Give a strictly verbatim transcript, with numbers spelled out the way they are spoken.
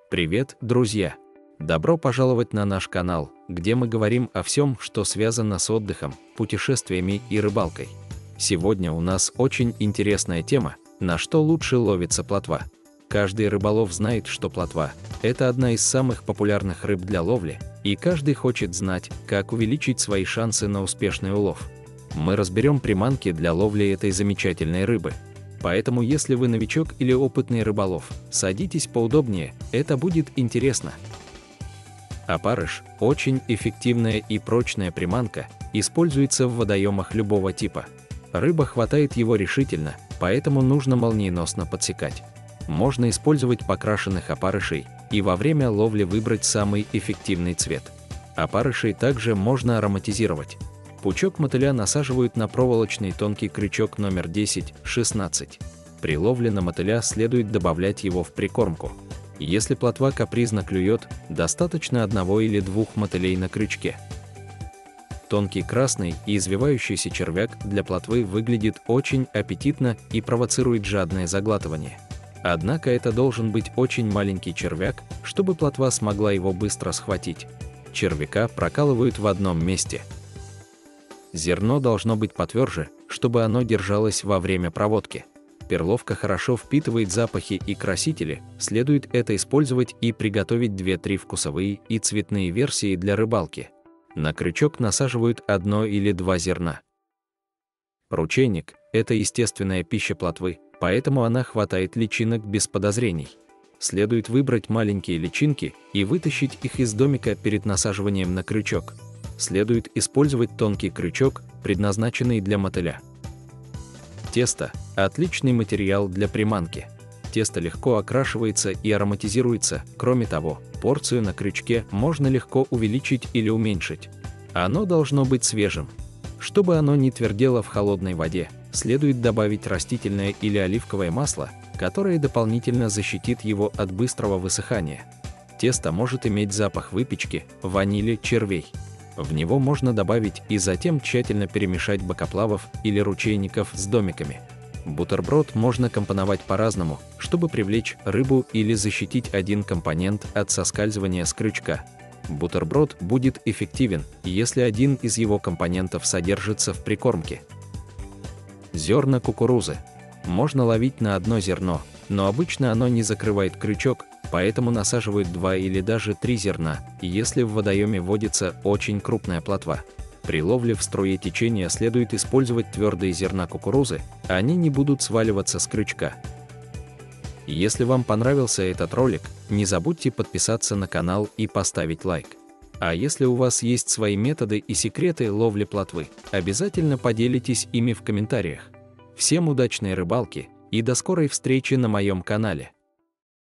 Привет, друзья! Добро пожаловать на наш канал, где мы говорим о всем, что связано с отдыхом, путешествиями и рыбалкой. Сегодня у нас очень интересная тема, на что лучше ловится плотва. Каждый рыболов знает, что плотва – это одна из самых популярных рыб для ловли, и каждый хочет знать, как увеличить свои шансы на успешный улов. Мы разберем приманки для ловли этой замечательной рыбы. Поэтому, если вы новичок или опытный рыболов, садитесь поудобнее, это будет интересно. Опарыш – очень эффективная и прочная приманка, используется в водоемах любого типа. Рыба хватает его решительно, поэтому нужно молниеносно подсекать. Можно использовать покрашенных опарышей и во время ловли выбрать самый эффективный цвет. Опарышей также можно ароматизировать. Пучок мотыля насаживают на проволочный тонкий крючок номер десять-шестнадцать. При ловле на мотыля следует добавлять его в прикормку. Если плотва капризно клюет, достаточно одного или двух мотылей на крючке. Тонкий красный и извивающийся червяк для плотвы выглядит очень аппетитно и провоцирует жадное заглатывание. Однако это должен быть очень маленький червяк, чтобы плотва смогла его быстро схватить. Червяка прокалывают в одном месте. Зерно должно быть потверже, чтобы оно держалось во время проводки. Перловка хорошо впитывает запахи и красители, следует это использовать и приготовить две-три вкусовые и цветные версии для рыбалки. На крючок насаживают одно или два зерна. Ручейник – это естественная пища плотвы, поэтому она хватает личинок без подозрений. Следует выбрать маленькие личинки и вытащить их из домика перед насаживанием на крючок. Следует использовать тонкий крючок, предназначенный для мотыля. Тесто – отличный материал для приманки. Тесто легко окрашивается и ароматизируется, кроме того, порцию на крючке можно легко увеличить или уменьшить. Оно должно быть свежим. Чтобы оно не твердело в холодной воде, следует добавить растительное или оливковое масло, которое дополнительно защитит его от быстрого высыхания. Тесто может иметь запах выпечки, ванили, червей. В него можно добавить и затем тщательно перемешать бокоплавов или ручейников с домиками. Бутерброд можно компоновать по-разному, чтобы привлечь рыбу или защитить один компонент от соскальзывания с крючка. Бутерброд будет эффективен, если один из его компонентов содержится в прикормке. Зерна кукурузы. Можно ловить на одно зерно, но обычно оно не закрывает крючок, поэтому насаживают два или даже три зерна, если в водоеме водится очень крупная плотва. При ловле в струе течения следует использовать твердые зерна кукурузы, они не будут сваливаться с крючка. Если вам понравился этот ролик, не забудьте подписаться на канал и поставить лайк. А если у вас есть свои методы и секреты ловли плотвы, обязательно поделитесь ими в комментариях. Всем удачной рыбалки и до скорой встречи на моем канале.